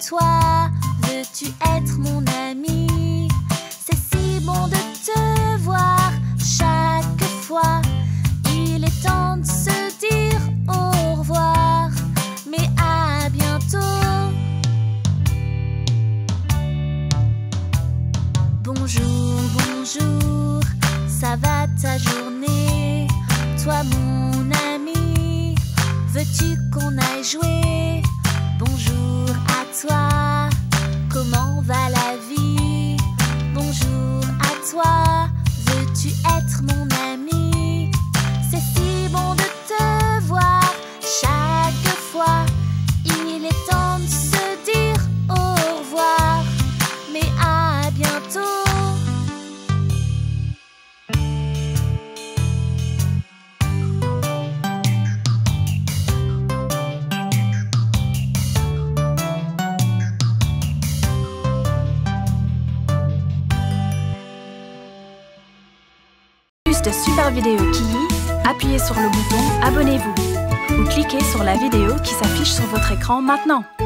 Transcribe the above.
toi, veux-tu être mon ami? C'est si bon de te voir chaque fois. Il est temps de se dire au revoir, mais à bientôt. Bonjour, bonjour, ça va ta journée? Toi mon ami, veux-tu qu'on aille jouer? Bonjour à toi, comment va la vie? Bonjour à toi, veux-tu être mon ami? C'est si bon de te voir chaque fois. Il est temps de se dire au revoir, mais à bientôt. Plus de super vidéos Kiyi, appuyez sur le bouton Abonnez-vous ou cliquez sur la vidéo qui s'affiche sur votre écran maintenant.